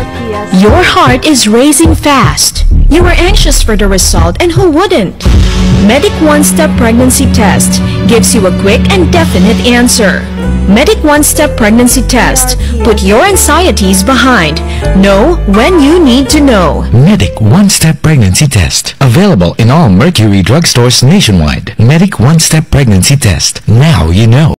DRPS. Your heart is racing fast. You are anxious for the result, and who wouldn't? Medic One-Step Pregnancy Test gives you a quick and definite answer. Medic One-Step Pregnancy Test. Put your anxieties behind. Know when you need to know. Medic One-Step Pregnancy Test. Available in all Mercury drugstores nationwide. Medic One-Step Pregnancy Test. Now you know.